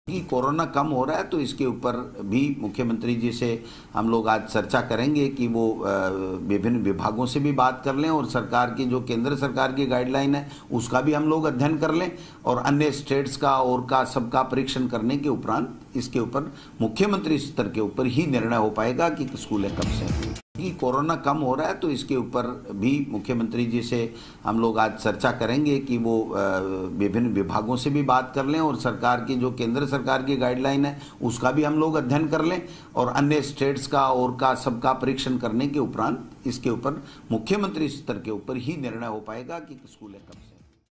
कि कोरोना कम हो रहा है तो इसके ऊपर भी मुख्यमंत्री जी से हम लोग आज चर्चा करेंगे कि वो विभिन्न विभागों से भी बात कर लें और सरकार की जो केंद्र सरकार की गाइडलाइन है उसका भी हम लोग अध्ययन कर लें और अन्य स्टेट्स का और का सबका परीक्षण करने के उपरांत इसके ऊपर मुख्यमंत्री स्तर के ऊपर ही निर्णय हो पाएगा कि स्कूलें कब से कि कोरोना कम हो रहा है तो इसके ऊपर भी मुख्यमंत्री जी से हम लोग आज चर्चा करेंगे कि वो विभिन्न विभागों से भी बात कर लें और सरकार की जो केंद्र सरकार की गाइडलाइन है उसका भी हम लोग अध्ययन कर लें और अन्य स्टेट्स का और का सबका परीक्षण करने के उपरांत इसके ऊपर मुख्यमंत्री स्तर के ऊपर ही निर्णय हो पाएगा कि स्कूलें कब से